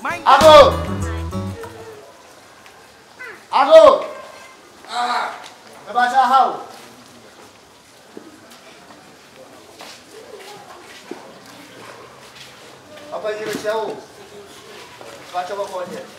Ado! Ah! About how? Apa you show? Watch over for you.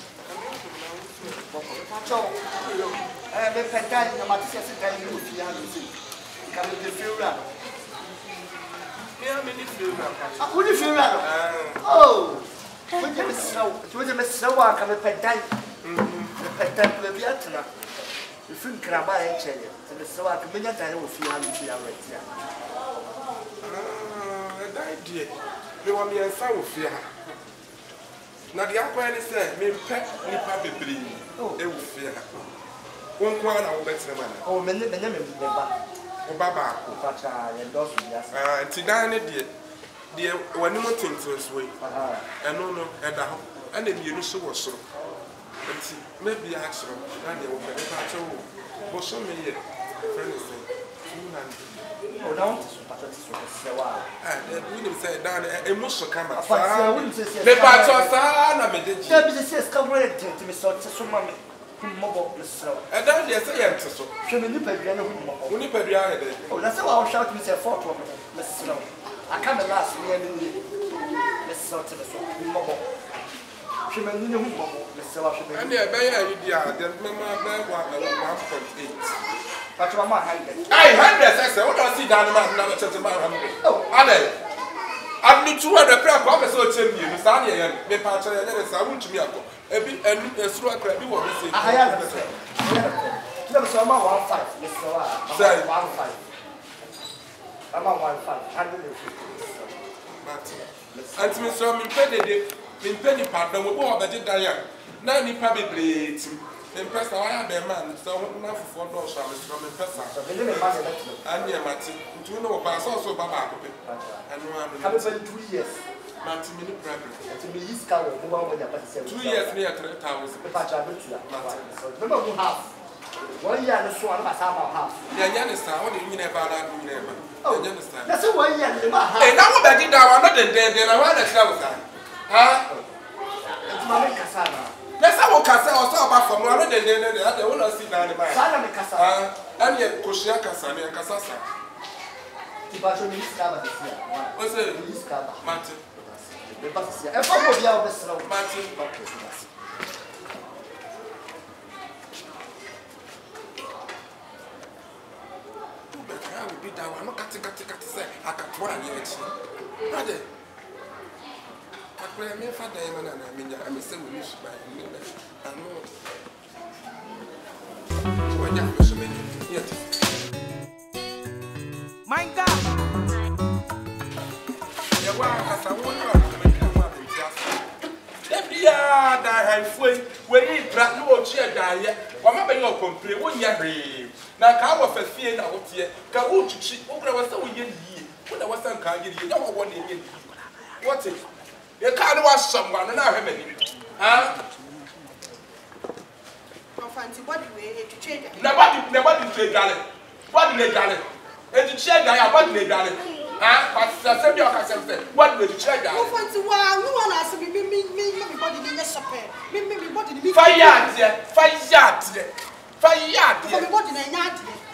Watch over. The Pentai, the Matisse, and you see. Come in the field. Yeah, many field. Who do you feel? Oh! What do you so? What do you so? Come a Pentai. The Pentai will be at now. The food can buy a chair. And the so I can be at I will feel how you feel right here. Idea. They want me a sound fear. Now the aquarium said, "Me pet nipa baby." Oh, they will fear. One hour better man. Oh, men, the name of Baba, Pacha, and Dossi, yes. Tidane, dear, when you want things this way. And no, and then you so was so. Maybe I saw, and they will be a patch of. But so many friends say, oh, no. We say down a muscle camera. I wouldn't say, the patch of Sana, but the says come to me, so to mammy. Mobile, and then yes, I am so. Should we nip a oh, that's how I'll shout me a photo of Miss Snow. I come at last near Miss Sort of mobile. She may know Miss Snow. And yeah, then Mamma 1.8. But your mamma had it. I had that, I want to see down the man now to my oh, Ale. I'm not 200 prayer prophets or tell you, Miss Anya, and the patch I want to be up. A slow crab, you want to say. I have a say. Never saw my 1.5. Yes, so I'm 1.5. I'm on 1.5. 150. And to me, so I'm penny partner with what I did there. Now, you probably impressed. I have a man, so not for $4 from a person. And yeah, Martin, do you know about also Baba? And I'm having 2 years. Martin, mini problem. To be his cow, 2 years near 3,000. The patch I built you. Remember who half? 1 year and a swan must have half. Yeah, understand what you mean about that. Oh, you understand. That's a 1 year and a half. And now I did that, I'm not dead, then I want to tell that. Huh? It's my Cassana. That's how Cassana was about from one of the day that they will not see down the back. Sana Cassana. And yet, Koshia Cassana and Cassasa. The battery is covered this year. What's it? Martin. The bus here. And probably our best Martin. I will be down. I'm not cutting say. I can't one yet. Brother. I am father, and I mean, I'm a same wish by I know. When you have so many yet. My God. Yeah, well, as I want that I free when he brought no chair die. Or maybe you'll complain when you're brave. Now, how of a fear out here? Go to cheat over was so ye. When I was some kind of you don't want it. What's it? You can't wash someone and I have any. Huh? Fancy what do we to change? Nobody trade darling. What did they darling? And to check I what they darling. Ah, but send your cousin. What will you check out? Oh, fancy wow, no one has to be me, body in the supper. Me, body in the fire yard, the body in a yard,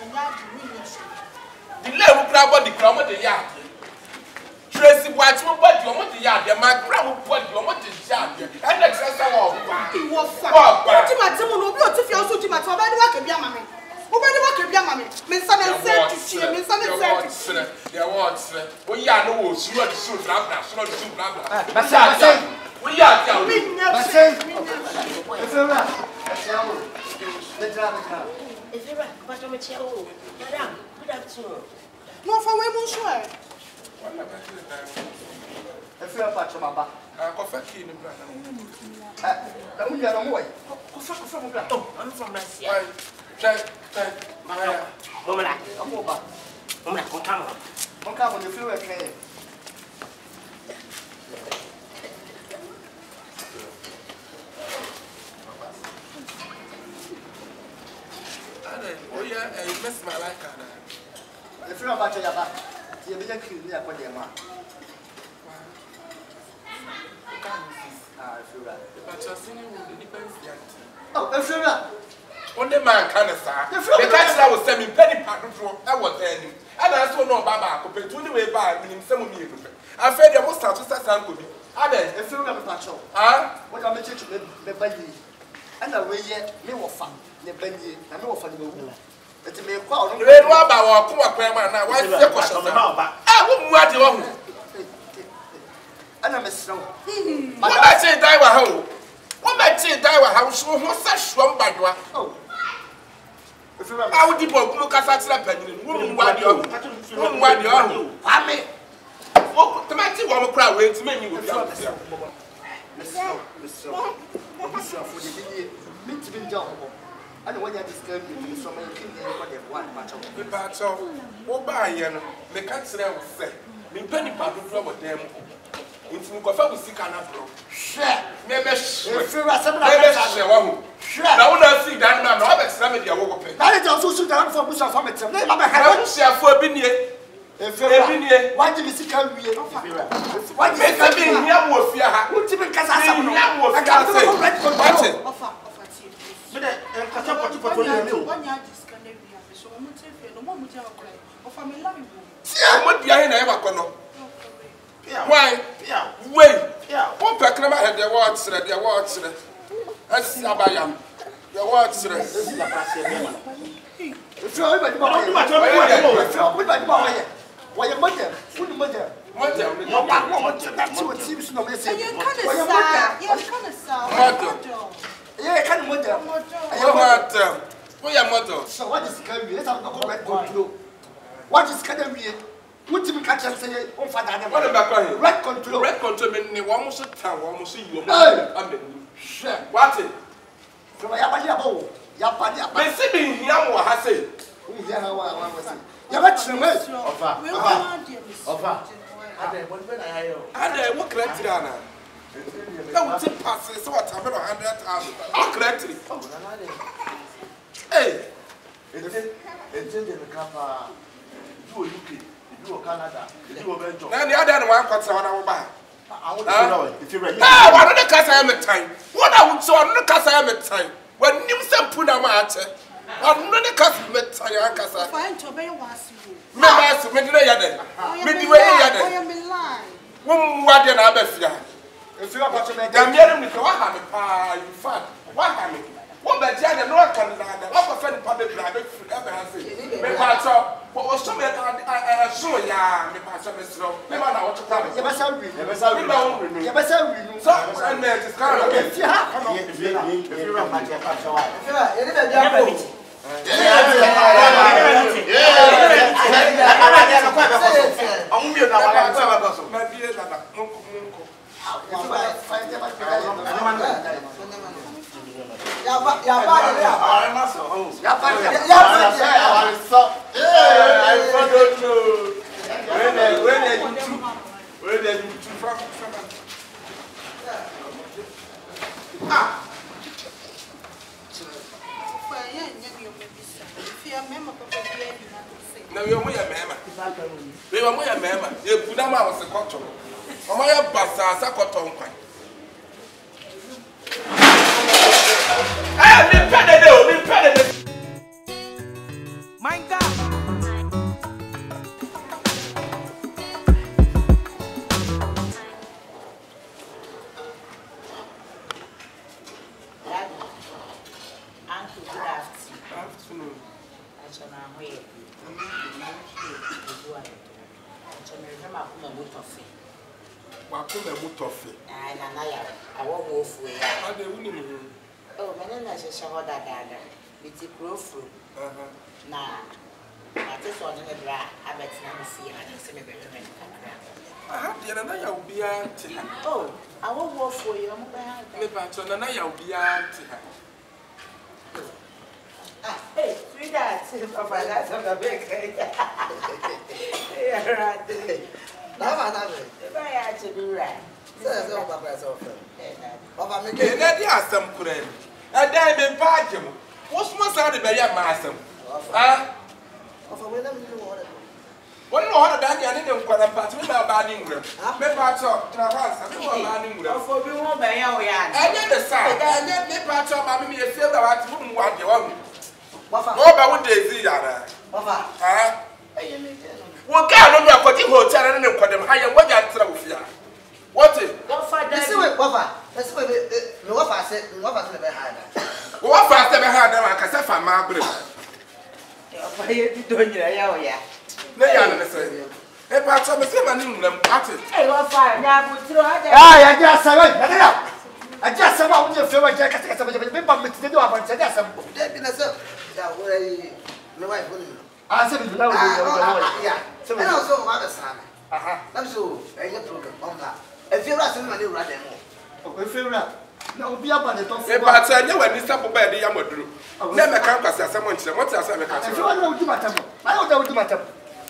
the level crab body crumb of the yard. Tracy White, what you want the yard, my grandma, what you want the yard, and that's all. It was fun. What you might someone will go to feel so to my father, I can be a mammy. Who better work with your mammy? Miss Sunday said to see Miss Sunday said, there was, we are no, she was so blah, so blah. But we are going if you're right, but I'm a child. Madame, good afternoon. No, for women, sure. If you're a patch of my back, I'm confecting in the I'm going oh, I'm from Russia. Try, Maria, woman, I'm over. Woman, come on, you feel okay. Oh, yeah, I missed my life. If you're about your back, you'll be a kid near what they want. I feel right. On the man can say, the catcher was sending penny pattern from I was there. And I saw no Baba, compared to the way by meaning some of you. I fed the most out to Sassan could be. I bet a few of the patrol. Ah, what I'm making to the Benny. And I will yet no fun, the Benny, and no fun. It's a mere call. The red rubber or Kuma Grandma, and I was the question about. I wouldn't want you on. And I'm a snow. What I say, die were home. What I say, die were house, what's that strong by you? Oh. I would look at that penny. Woman, why do you? I mean, oh, the mighty woman crowd waits many with your I don't want to disturb you so many things. One much of the parts of Obayan, the cancer will say, in penny part of them. It's Mukofa will seek another. Maybe I would not see that man, Robert Sammy, your work. That is also down for Bush of Family. I don't share for Binia. Why did you see come here? Why did you come here? What fear? What's even Casasam? I can't say, why? Wait. What Pacama had their words, their words. I see Abayam. Your words. Why your mother? Food mother. What seems no message. So what is coming? Let's have no red control. What is coming? What you catch and say, oh, Father, what about red control? Red control, meaning one must tell, one must see you. What it? From my Yapania, Yapania, my sibling, Yamu has said. You're not sure. And what correct Dana? That would take passes what I'm 100,000. I'll correct it. Hey, it's in the car. You UK. Canada, then the other one cuts on our back. I want to know if you're ready. Ah, one of the cars I am at time. What I would saw on the cars I am at time. When you send Punamata, I'm not the cars met Sayakasa. Fine to obey was you. Members, midway, I am in line. What did I bet? If you are about to make them, what happened? In fact, what happened? What the Jana North Canada, what the Fed public private ever has said. What was some I saw ya, me pass a slow. Never know what to tell you. Never shall we. Never shall we. Never shall we. So, and there is kind of if you have if you are my no, you're my mamma. We were my mamma. You put them out of the cotton. Oh, my bassa, Sacoton. I've been petted. My God. Oh, my name is Shahoda Dada. It's a growth room. Now, I just want to know I bet not see and see me better than I have the other will be out. Oh, I won't work for you. I'm going to be out. Hey, sweetheart, of my last of the big. If I had to be right. Some friend. A diamond party. What's my son to be a master? Ah, of a woman. One more than I didn't quite a part of my bad English. Maybe I talk to a house. I don't bad English. For you won't buy your yard. I get the side. I get the part of my me a field about whom want you on. What about the Ziana? What kind of a hotel and put them higher? What you are what is that's what I said. What I never had. What I never had them, I can say for my bread. Why are you doing your they are the same. If I saw the same in them, hey, what fire? I just said, I just said, I just feel like I can't say, but to do about it. That way, the wife will. I said, yeah, so I also want a son. I'm so I get broken on that. If you're asking money, right there. If you're not, no, be about the top. If I tell you when this type of bed, the young would do. Never come past someone. What's that? If you want to do my temple, I don't do my temple.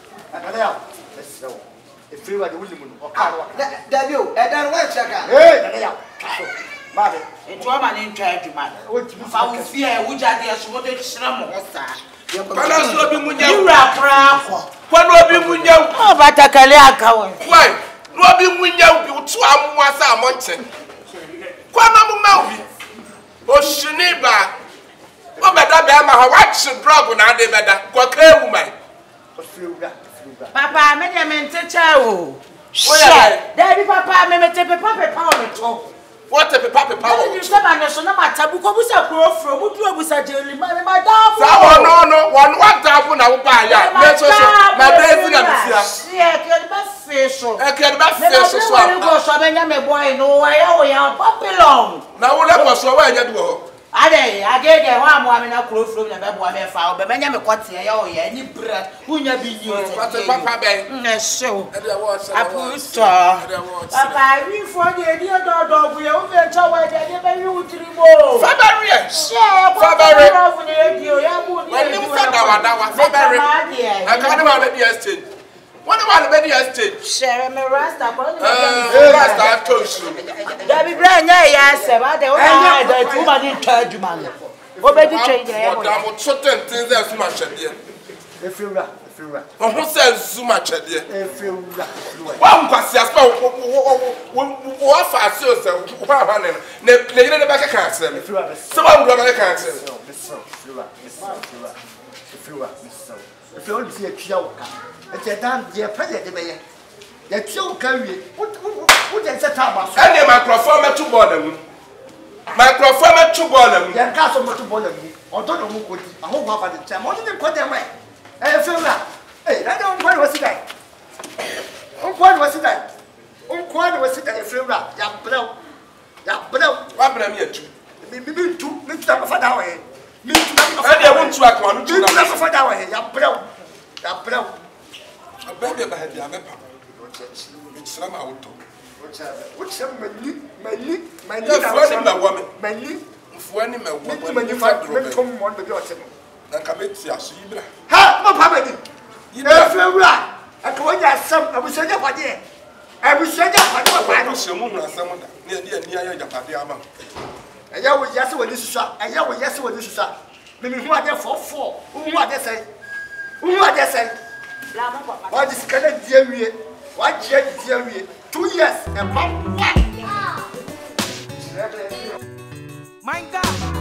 If you are the woman or car, that you, and then one checker. Hey, Mother, it's one man in charge to man. What you found fear, which I guess what it's some of us. You are proud. What will be with you? Oh, but I can't let why? Robin Window, you 2 hours a month. Quama Melby. Oh, Shiniba. Oh, Madame, I watch the drug when I did better. Quaker woman. Papa, I made a man to tell. Daddy, Papa, I made a papa power. What a papa power? You said I know no matter because I grow from what you was a jelly, my dog. No, one double now buy ya. My business. Yeah, can best fish. I can best fish. So I go so many boy, no way, oh, puppy long. Now, let us away. I get a one a close from the baby foul, but many quite any bread, who never be used. Papa, so I put Papa, I read for the idea dog, we are over a tower, I never knew to remove. Fabaria, I can't remember the estate. What about the estate? Share me rasta, I told you. Debbie Brand, yes, about the woman in Turjuman. What about the change? I would certain things as much at the end. If you rap, who says so much at the end? If you rap, one pass as well. What fast yourself? Play in the back of castle. If you have someone go back at castle. If you see a child. It's a damn dear president. The child carry what is a tabas? And the microphone to bother. Microphone to bother. The castle to bother me. Or don't know who could. I hope about the time. What did they put them away? And feel that. Hey, I don't know what's that. What was that? What was it that you feel that? What am I too? Maybe 2 minutes of an hour. Me, I want to act one. 2 minutes of an hour. I beg you, I have a papa. It's some auto. What's my woman? My knee, when you find come on the daughter. And come in, see us. Ha, my papa. You know, right. I told you some, I was saying, I was saying, I was someone near your Padiama. And I was yes, when this is shot. And I was yes, when this is shot. Maybe who are there for 4? Who are they say? Who are they say? What is Canada, dear? What year? 2 years and 1. My God.